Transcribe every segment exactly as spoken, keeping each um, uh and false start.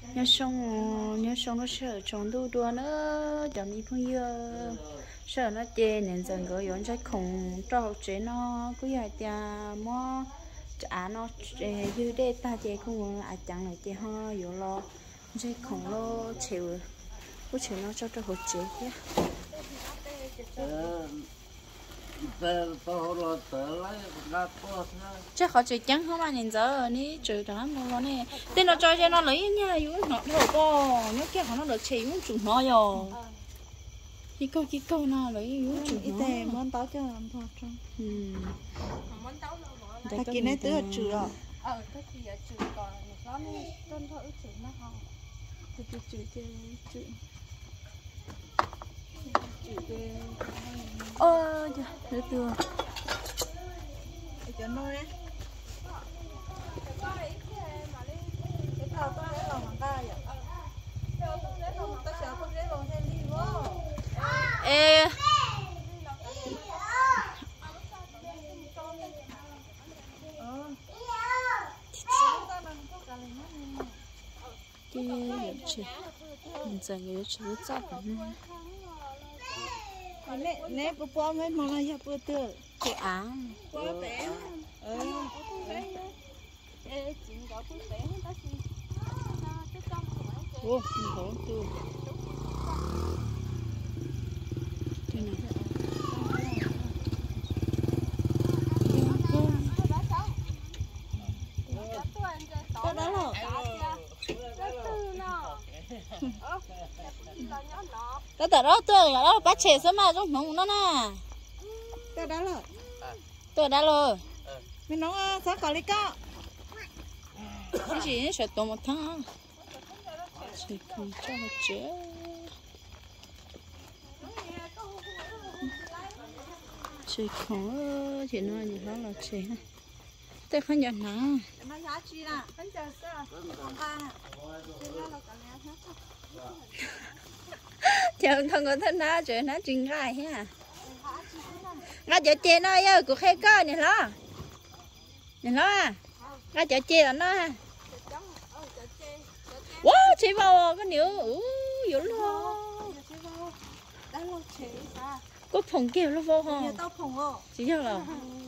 nhớ xong nhớ xong nó sợ tròn đu đua nữa chẳng đi phong yêu sợ nó chê nên dần gửi dọn trái khủng trâu chế nó cứ giờ tia mò chả nó dư đê ta chê không ai chẳng lại chê ho dụ lo trái khủng lo chịu cứ chịu nó cho cho hột chế nhé chắc họ chơi trắng không mà nhìn giờ ní trừ đó nó nè tên nó cho cho nó lấy nha yếu nó nó co nhớ kia họ nó được chỉ muốn chụp nó rồi cái câu cái câu nào lấy yếu chụp nó tè món táo cho làm thôi cho món táo đâu ta kia này tứ trừ rồi ờ cái gì ở trừ còn nó này tên thôi trừ nó không trừ trừ trừ trừ trừ ơ được chưa cho nó đấy ê cái chị mình giờ người chị biết chắc nè nè bố bố mấy món này bố tơ cái áng bố bé ừ ô không tơ cái này có đó rồi đó tại đó tôi đó bắt trẻ sớm mà trong nóng nó nè có đó rồi tôi đã rồi mình nói sao có lý có cái gì nó sợ tôm một tháng chỉ cần cho một chế chỉ không chỉ nói gì đó là chỉ tôi không nhận nào chờ thằng con thân nó chơi nó chuyên gai ha nó chơi chơi nó ơi cuộc hay coi này lo này lo à nó chơi chơi là nó ha wow chơi vào cái nhiều ú dữ lo có phòng kêu nó vô không chỉ cho là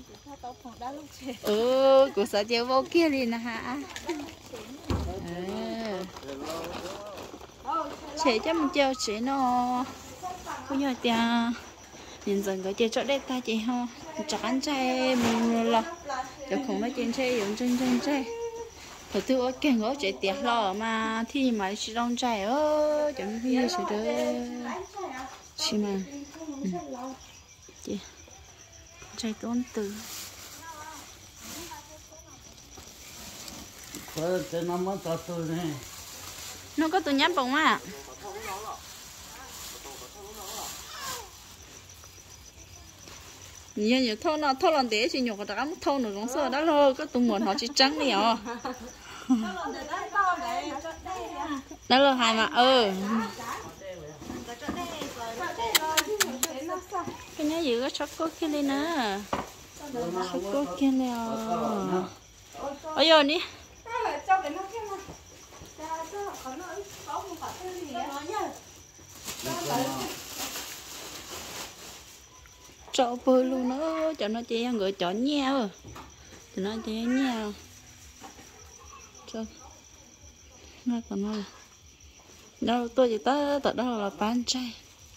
ừ cuộc sợ chơi vô kia đi nè hả chế cho mình chơi chế nó có nhiều tiền nhìn dần cái chơi chỗ đây ta chị ho chắc ăn chay mình lo cho không nói chuyện chay dùng chân chân chay thật sự ở kèn ở chơi tiệt lo mà thì mà chỉ đông chay ơ chẳng biết gì sự đó chỉ mà chị chay tốn từ nó có tụi nhát bông à nhiều nhiều thâu nó thâu lần để chỉ nhục cái đám thâu nó cũng sợ đó luôn có tụi nguồn họ chỉ trắng đi à đó là hai mà ừ cái nhá gì có chóc cốt kia lên nè chóc cốt kia nè ôi giờ đi cho bơi luôn nó cho nó chơi người chọn nhau cho nó chơi nhau cho nó còn nó đâu tôi chỉ tới tại đó là bán chay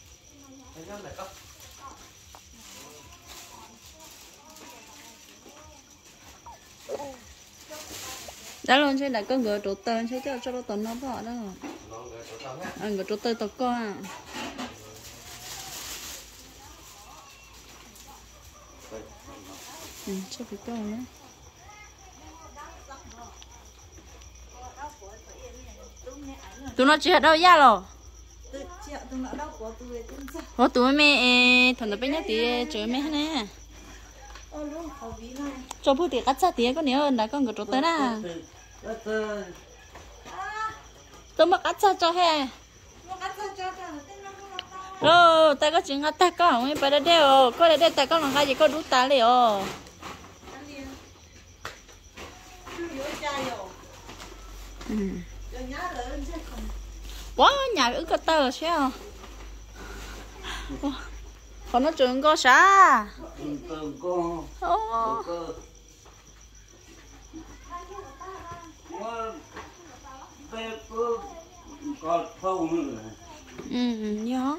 đó luôn chơi là có người trụ tên chơi cho cho nó tận nó bỏ đó à người trụ tên tao con à ừ chắc phải con nữa tụi nó chưa đâu ra rồi có tụi mẹ thằng nó bé nhất thì chơi mẹ nè cho bữa tiệc cắt sát tiệc có nhiều hơn là con người trụ tên à tôi mà cắt sát cho he rồi ta có chuyện ngắt ta có không phải đây ô có đây ta có làm cái gì có đủ ta liền ô ừ quá nhà ứ cái tờ sao còn nó trường có sao ô ừ nhớ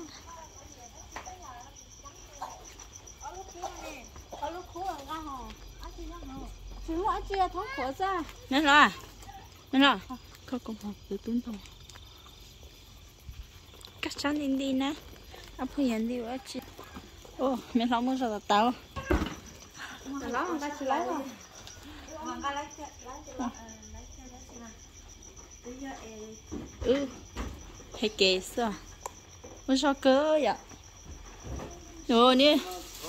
nên là nên là có công học từ tuấn thôi các sáng đi đi nè áp phơi nhận đi quá chị ô mình không muốn sao tao đó người ta chỉ lấy rồi ừ hay kệ sao muốn sao cơ vậy rồi nè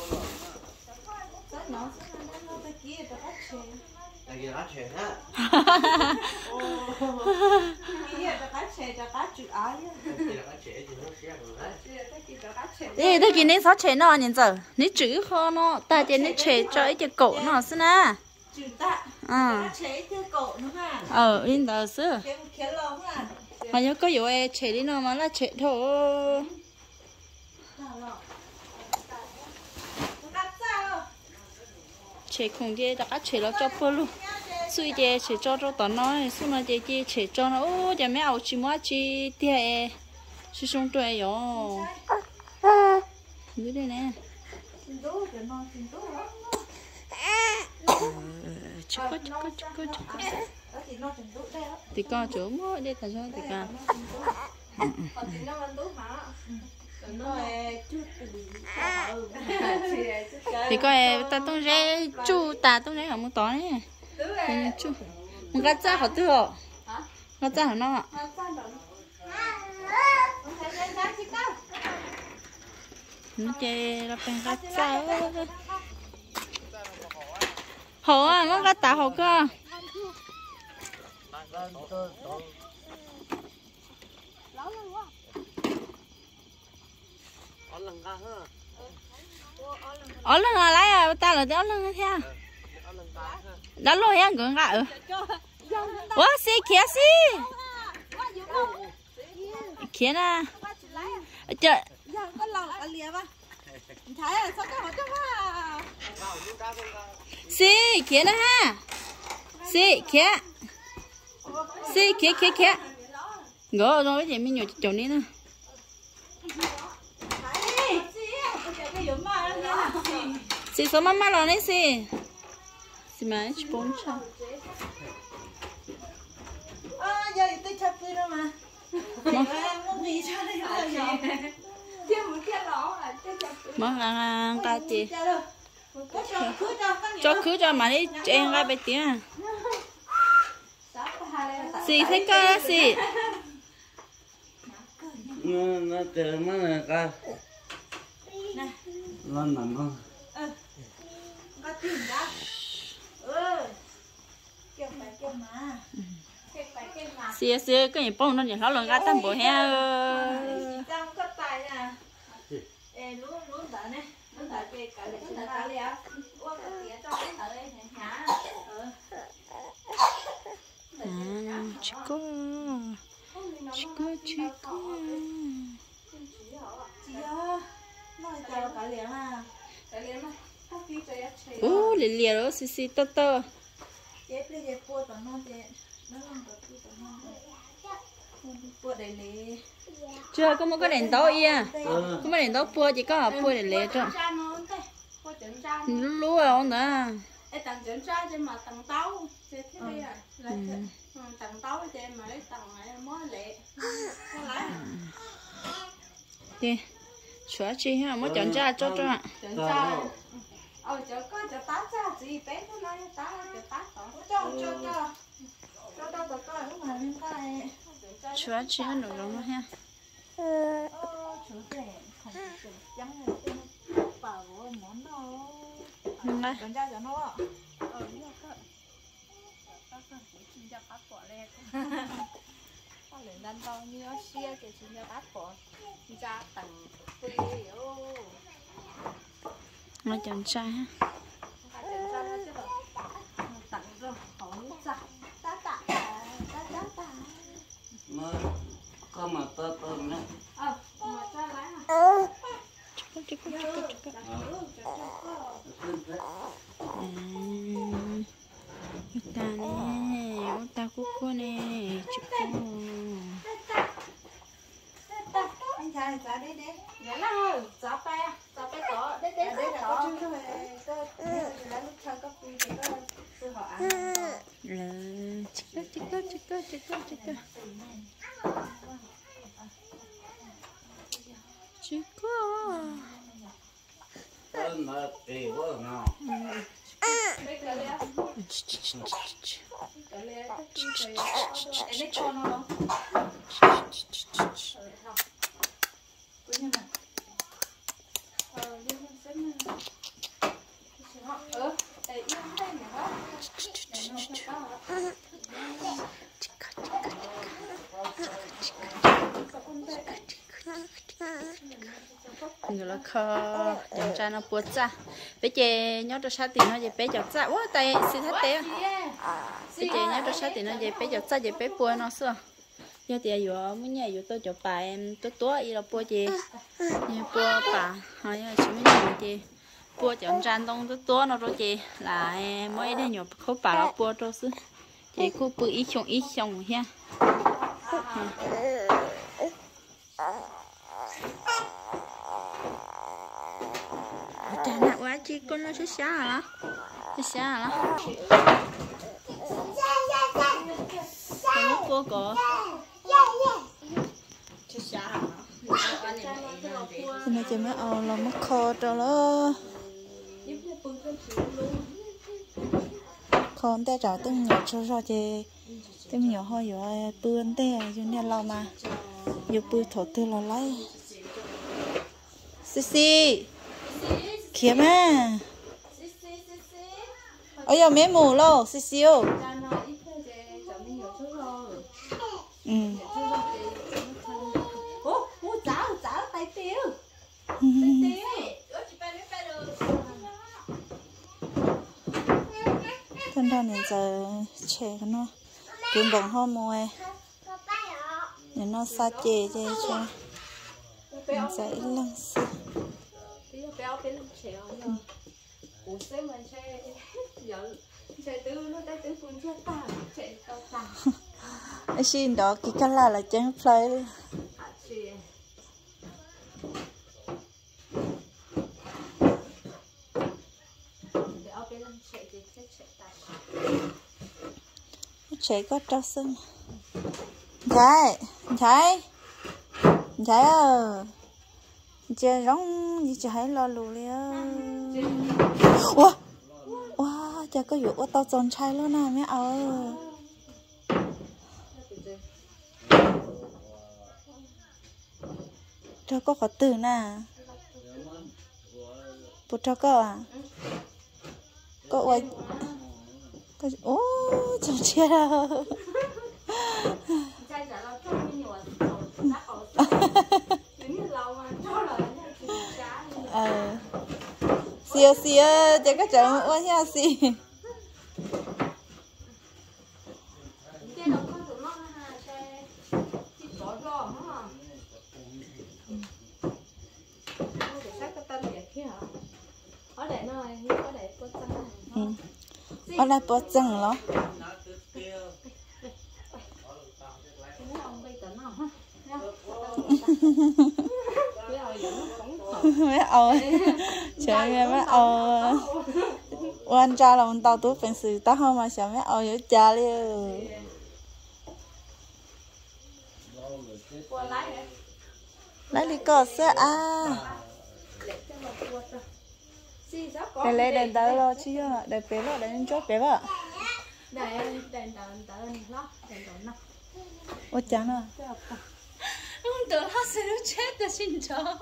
đi tôi nhìn thấy sáu trẻ nó nhìn giờ ní chữ kho nó ta chỉ ní trẻ cho ấy cái cổ nó xí na à ờ in tờ xưa mà nhớ có vụ ấy trẻ đi nó mà là trẻ thôi trẻ không đi đã trẻ nó cho bơ luôn suy đi trẻ cho cho tao nói suy nó đi đi trẻ cho nó ô giờ mấy ông chỉ mua chỉ đi suy xong tuổi rồi dưới đây nè chú có chú có chú có chú có thì con chỗ mua đi tại sao thì con thì coi ta tung ra chú ta tung ra không muốn tỏ nè chú một cái cha họ tư họ cái cha họ nó nó chơi là bên cái cha họ à nó cái ta họ cơ ở lần là lấy à ta là ở lần theo đã lôi anh cũng ngã ừ quá xí kia xí kia nè trời xí kia nè ha xí kia xí kia kia kia gỡ rồi vậy mình nhổ chỗ này nè xí số má má rồi đấy xí xí má chỉ bốn trăm à giờ tôi chụp đi đâu mà em muốn đi cho đây là thêm một cái lỗ là tôi chụp món ăn cái gì cho cứ cho mà đi em ra bên tiếng xí thấy cơ xí nó nó từ mấy này coi nó nằm không có tiền đó ừ kêu phải kêu mà kêu phải kêu mà xí xí cái gì bông nó nhìn nó lần ra tâm bộ ha trong có tài nè ê lú lú đỡ nè lú đỡ cái cả cái đỡ cả liền uống cái tía cho cái đỡ đây nhá à chỉ có chỉ có chỉ có chị ơi nói cho cả liền à cả liền mà ô lì lì đó xí xí tơ tơ chế bây giờ mua tao nó chế nó làm được cái tao nó mua để lấy chưa có một cái đèn tối ia có một đèn tối bua chỉ có bua để lấy cho lúa không đó Ê, tầng kiểm tra trên mà tầng tấu chơi thế đi à lấy ừ. Tầng tấu trên mà lấy tầng này mới lệ đi xóa chi ha mới chọn ra cho cho ạ kiểm tra ờ chỗ có chỗ tá ra gì bé nó nói tá chỗ tá tỏ cho cho cho cho cho cho coi không mà lên cái xóa chi nó được rồi ha ờ chủ đề không chủ trắng này bảo món đâu đúng đấy kiểm tra cho nó ờ như cơ các con cũng xin cho bác bỏ lên có lẽ lần đầu như nó xia cái xin cho bác bỏ ra tầng tùy hiểu nó chọn ra ha tặng rồi không ra ta ta ta ta ta mà có mà to to nữa. Ờ, mà cha lái à? Chico, chico, chico, chico. Ta nè, ta cuco nè, chico. anh trai giá đấy đấy Nhớ là cháu pe, cháu pe có, đấy đấy đấy đấy là có. có chứ thôi có là lúc chơi có vui thì có sư họ ăn Là chico, chico, chico, chico, chico. Chico. Tên mà kỳ quá nào. Đây cái này, cái này, cái này con nó. Ờ, đây yên đây này đó. Người là kho chẳng cha nó bớt ra bây giờ nhớ cho sát tiền nó về bé chọc ra quá tay xin hết té bây giờ nhớ cho sát tiền nó về bé chọc ra về bé bua nó xưa giờ thì giờ muốn nhà giờ tôi chọc bà em tôi tối ý là bua gì như bua bà hay là chỉ muốn nhà gì bua chọn trang đông tôi tối nó rồi gì là em mới đây nhổ khâu bà là bua cho xưa chị cô bự ít chồng ít chồng ha chả nặng quá chi con nó sẽ xá hả sẽ xá hả không có cô sẽ xá hả thì nó chỉ mới ao là mất kho cho nó con té trả tiếng nhỏ cho cho chị tiếng nhỏ hơi rồi bươn té cho nên lâu mà nhiều bươn thổ tư là lấy xí xí kia mà ôi giờ mấy mù lo xí xíu ừ Ô, ô cháu, cháu tay tiêu. thân thân hiện giờ trẻ nó kiếm bổng hoa mùi để nó xa chê chê cho hiện giờ ít lăng xí Béo bé làm chéo nhờ. Ủa sao mà chơi giờ chơi tứ nó tay tứ phun cho ta chơi tao ta. ấy xin đó cái cái là là chẳng play đi À chị. Béo bé làm chéo thì chơi chéo ta. trẻ có trâu xương trái trái trái ơi chơi rong gì trái lo lù liền wow wow chơi có vụ tao tròn trái luôn nè mẹ ơi cho có có từ nè bố cho có à có ơi có ô chồng chia đâu Chơi giờ là cho mình nhiều đá ở. Nếu như lâu mà cho là nó cá. ờ xìa xìa chơi cái chồng ô nha xì Chơi đâu có tụi nó ha chơi chỉ có rò hả? Nó để sát cái tên vậy kia hả? Ở đây nó ở đây có chân. ở đây bớt chân nó mấy ơi trời ơi mấy ơi quan cha là mình tao tú bình sự tao không mà sợ mấy ơi với cha liền lấy đi cò xe à để lấy đèn tới lo chứ để bé lo để chốt bé vợ Đây đèn đèn đèn nó đèn đèn nó. ôi chán à Không tưởng nó sẽ chết rồi xin chó.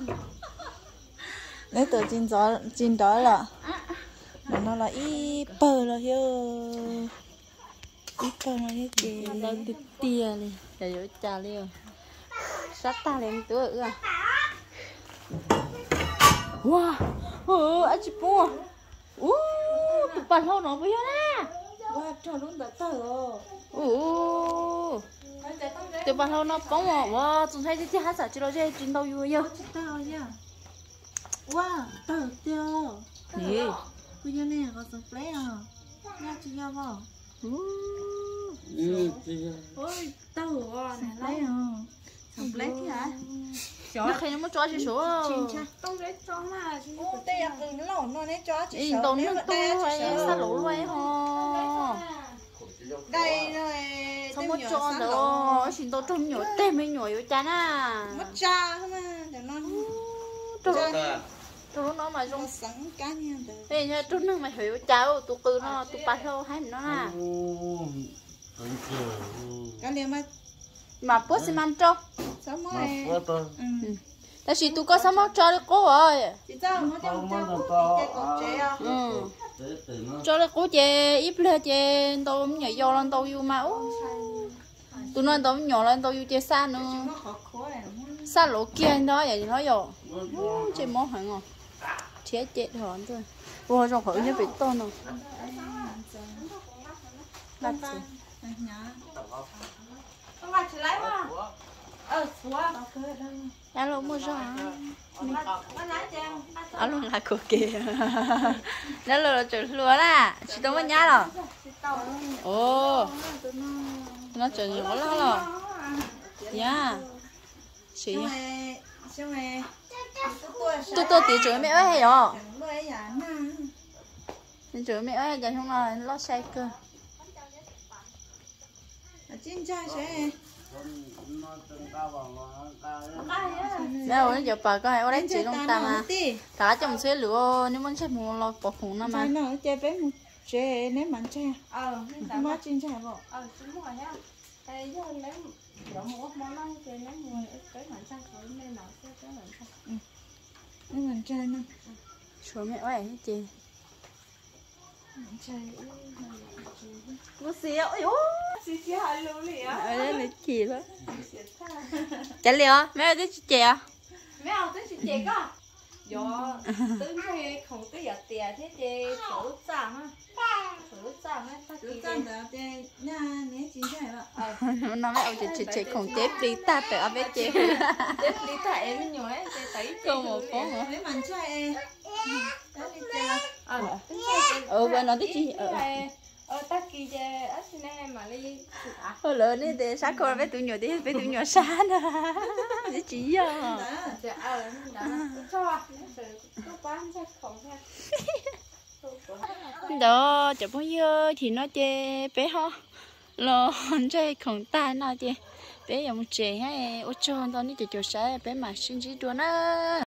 lấy từ chín gió chín đó là mà nó là ít bờ là hiếu ít bờ là hiếu gì nó tít tia đi để vô trà liêu sát ta lên tuổi à wow ừ anh chị mua uh tụi bạn hôn nó bây giờ nè Wow, cho luôn đã tờ rồi. ồ từ bao lâu nó bóng mà wow chúng thấy cái hát giả chỉ lo chơi chiến đấu vui nhá Tờ nha. Wow, tờ tiêu. nè Bây giờ này có sập lấy à? Nha chị nhau vào. Ừ, thì Ôi, tờ rồi này lấy à? Sập lấy thì hả? nó khi nó mới cho chị số Tông đấy cho mà chứ. Ô, đây là từng cái lẩu nó đấy cho chị ý sợ. tốn Nếu nó mà tu đây hay chị sao sợ. lỗ loay ho Đây rồi. không có cho đâu xin tôi trong nhỏ tên mấy nhỏ vô chán à Mất cha thôi mà. Để nó tôi ta tôi nó mà nó trong sẵn cá nhân được. bây giờ tôi nó mà hiểu cháu tôi cứ nó tôi bắt lâu hay nó à Hãy subscribe Cá liền mà mà bố xin ăn cho sao mà cho kênh Ghiền Mì Gõ để không bỏ ừ. tại vì tôi có sao mà cho được cô rồi Chị sao nó trong Không, trong nó cái cột chế à? ừ lỡ những video cho được cô chè ít lên chè tôi nhảy vô lên tôi vô mà tôi nói tôi nhỏ lên tôi vô chè xa nữa Nó khó khó này nó xa lỗ kia đó vậy nó vô chè món hả ngon chết chết rồi thôi wow trong khẩu như bị to nữa lát gì? Không phải chỉ lấy mà. Ờ, xóa. alo mua rồi Nó lấy chăng? alo là cô kia đó là chuyện lúa là chỉ tôi mới nhá rồi ồ nó chuyện lúa lo rồi dạ chị Xong rồi, xong rồi. tôi tôi tí chửi mẹ ơi rồi Lúc ấy giả mà. tí chửi mẹ ơi giờ không là lo xe cơ Ở trên trai sẽ mẹ ơi giờ bà có hay ở đấy chị lên long chơi ta ta mà mà tí. cả trong xe lúa nếu muốn chơi mua lo bỏ khủng nó mà Chơi nó chơi bé một chơi nếu mà chơi. Ờ, nên tao Má trên trai bộ. ờ đúng rồi nhá. Đây giờ lấy đổ một món ăn chơi lấy người cái mảnh sang rồi nên nó sẽ cái mảnh sang. Nếu mà chơi nó. chửi mẹ ơi chị Chơi. có xe ôi ôi Chị chị hai luôn liền á. ở đây là chị đó chả liều mẹ ơi chị chị à Mấy ông tới chị chị có. Yo, tới khi không tới giờ tiền thế chị thử trang á. Thử trang á, ta Cứ kỳ chân đó chơi nha nếu trên trai bộ. nó mẹ ơi chị chị chị không tiếp đi ta phải ở bên chị Đến đi tại em nhỏ ấy, chị thấy không một phố nữa Nếu mà chơi đó đi chơi. Ờ, ừ bên nó tí chị ừ ờ ta kỳ về ở trên này mà đi à thôi lớn đi để sáng cô với tụi nhỏ đi với tụi nhỏ xa nè để chị giờ Đó. dạ ờ đó cho nó bán cho không ha đó chả bao giờ thì nó chơi bé ho lo chơi không ta nó chơi bé giống trẻ hay ô tròn đó đi chơi chơi bé mà xin chỉ đùa nó